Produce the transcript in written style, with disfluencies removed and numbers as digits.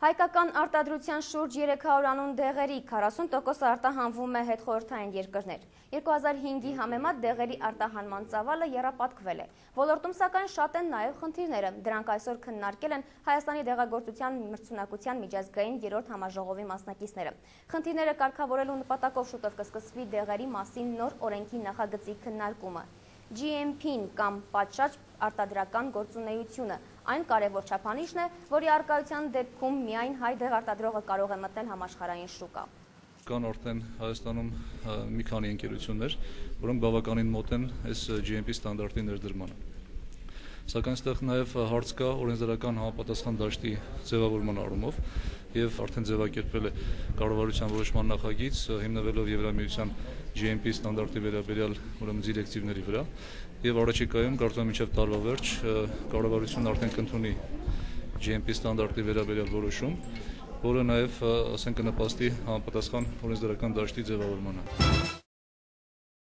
Հայկական արտադրության շուրջ 300 անուն դեղերի 40% արտահանվում է հետխորհրդային երկրներ։ 2005-ի համեմատ դեղերի արտահանման ծավալը եռապատկվել է։ Ոլորտում սակայն շատ են նաև խնդիրները։ Դրանք այսօր քննարկել են Հայաստանի դեղագործության մրցունակության միջազգային 3-րդ համաժողովի մասնակիցները։ Խնդիրները կարգավորելու նպատակով շուտով կսկսվի դեղերի մասին նոր օրենքի նախագծի քննարկումը։ GMP-ն կամ պատշաճ արտադրական գործունեությունը այն կարևոր չափանիշն է, որի առկայության դեպքում միայն հայ դեղարտադրողը կարող է մտնել համաշխարհային շուկա։ Կան արդեն Հայաստանում մի քանի ընկերություններ, որոնք բավականին մոտ են այս GMP ստանդարտի ներդրմանը։ Սակայն այստեղ նաև հարց կա օրենսդրական համապատասխան դաշտի ձևավորման առումով եւ արդեն ձևակերպվել է կառավարության որոշման նախագիծ հիմնվելով Եվրամիության GMP ստանդարտի վերաբերյալ դիրեկտիվների վրա եւ առաջիկայում կարծում եմ մինչեւ տարվա վերջ կառավարությունն արդեն կընդունի GMP ստանդարտի վերաբերյալ որոշում, որը նաև ասենք կնպաստի համապատասխան օրենսդրական դաշտի ձևավորմանը։